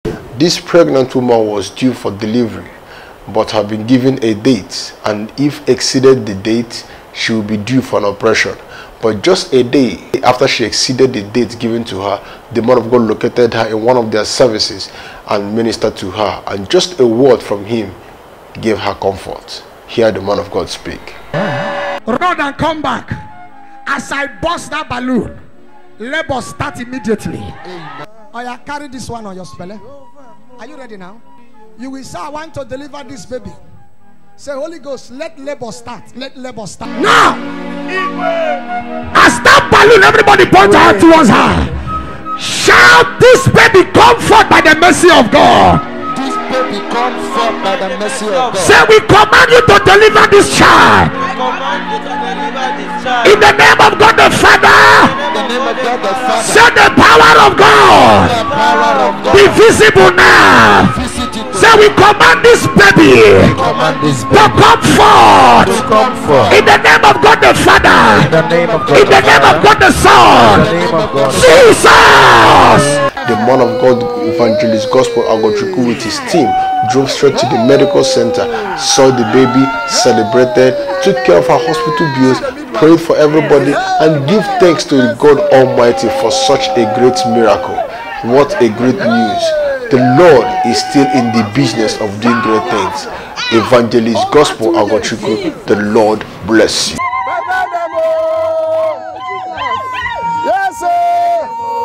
This pregnant woman was due for delivery, but had been given a date, and if exceeded the date, she will be due for an operation. But just a day after she exceeded the date given to her, the man of God located her in one of their services and ministered to her, and just a word from him gave her comfort. Hear the man of God speak. Run and come back. As I bust that balloon, labor start immediately. Oh, yeah, carry this one on your spelle. Are you ready now? You will say, I want to deliver this baby. Say, Holy Ghost, let labor start. Let labor start. Now! As that balloon, everybody point out towards her. Shout, this baby come forth by the mercy of God. This baby come forth by the mercy of God. Say, we command you to deliver this child. In the name of God the Father. Say, the power of God be visible now. Say, we command this baby to come forth. In the name of God the Father. In the name of God the Son. Jesus. The man of God, Evangelist Gospel Agotriku, with his team drove straight to the medical center, saw the baby, celebrated, took care of her hospital bills, prayed for everybody, and give thanks to God Almighty for such a great miracle. What a great news. The Lord is still in the business of doing great things. Evangelist Gospel Agotriku, the Lord bless you. Yes, sir.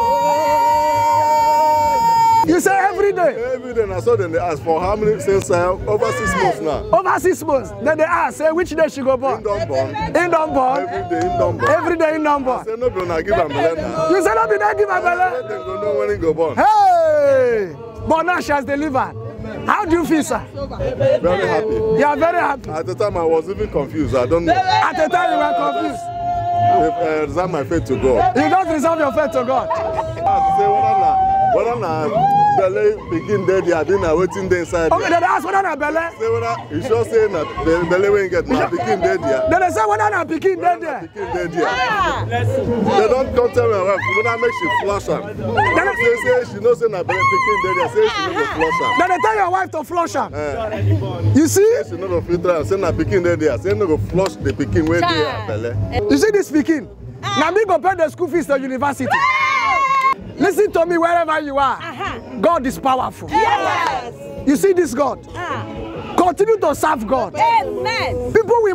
You say every day? Every day. I saw them, they ask for how many, since over 6 months now. Over 6 months. Then they ask, say, which day she go born? In don't born. In don't born? Every day in don't born. Every day in don't born. I say, no, but I give her belly now. You say, no, be not give her belly? Let them go know when he go born. Hey! But now she has delivered. How do you feel, sir? Very happy. You are very happy. At the time, I was even confused. I don't know. At the time, you were confused. I reserve my faith to God. You don't reserve your faith to God. I say, whether na belly begin there, I didn't know waiting there inside. Okay, then they ask whether na belly. Say whether you sure say na belly when get na begin there. Then they say whether na pikin there. Begin there. They don't come tell my wife whether make she flush am. Then say she knows say na belly begin there. Say she no go flush am. Then they tell your wife to flush am. You see? She no go filter am. Say na begin there. Say no go flush the pikin wey dey her belly. You see this pikin? Now me go pay the school fees to university. Listen to me wherever you are. God is powerful. Yes. You see this God? Continue to serve God. Amen. People will